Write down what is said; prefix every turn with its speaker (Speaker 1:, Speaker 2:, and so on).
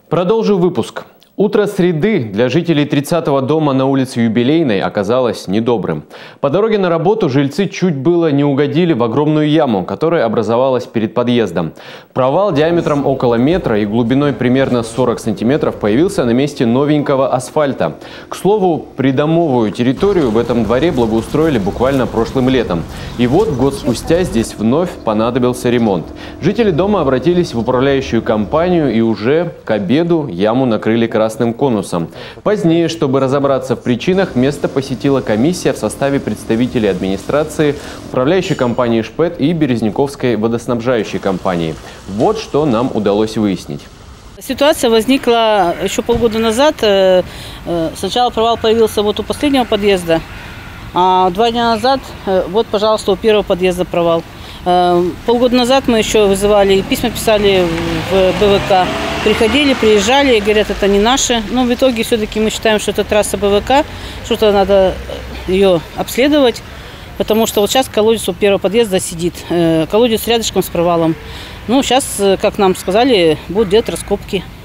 Speaker 1: Продолжу выпуск. Утро среды для жителей 30-го дома на улице Юбилейной оказалось недобрым. По дороге на работу жильцы чуть было не угодили в огромную яму, которая образовалась перед подъездом. Провал диаметром около метра и глубиной примерно 40 сантиметров появился на месте новенького асфальта. К слову, придомовую территорию в этом дворе благоустроили буквально прошлым летом. И вот год спустя здесь вновь понадобился ремонт. Жители дома обратились в управляющую компанию и уже к обеду яму накрыли красным конусом. Позднее, чтобы разобраться в причинах, место посетила комиссия в составе представителей администрации, управляющей компании «ШПЭТ» и Березняковской водоснабжающей компании. Вот что нам удалось выяснить.
Speaker 2: Ситуация возникла еще полгода назад. Сначала провал появился вот у последнего подъезда, а 2 дня назад, вот, пожалуйста, у первого подъезда провал. Полгода назад мы еще вызывали, письма писали в БВК. Приходили, приезжали и говорят, это не наши. Но в итоге все-таки мы считаем, что это трасса БВК, что-то надо ее обследовать, потому что вот сейчас колодец у первого подъезда сидит, колодец рядышком с провалом. Ну, сейчас, как нам сказали, будут делать раскопки.